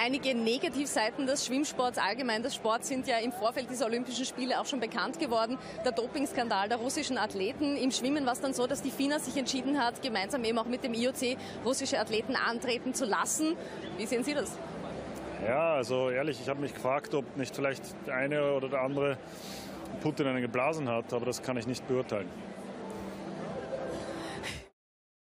einige Negativseiten des Schwimmsports, allgemein des Sports, sind ja im Vorfeld dieser Olympischen Spiele auch schon bekannt geworden. Der Dopingskandal der russischen Athleten. Im Schwimmen war es dann so, dass die FINA sich entschieden hat, gemeinsam eben auch mit dem IOC russische Athleten antreten zu lassen. Wie sehen Sie das? Ja, also ehrlich, ich habe mich gefragt, ob nicht vielleicht der eine oder der andere Putin einen geblasen hat, aber das kann ich nicht beurteilen.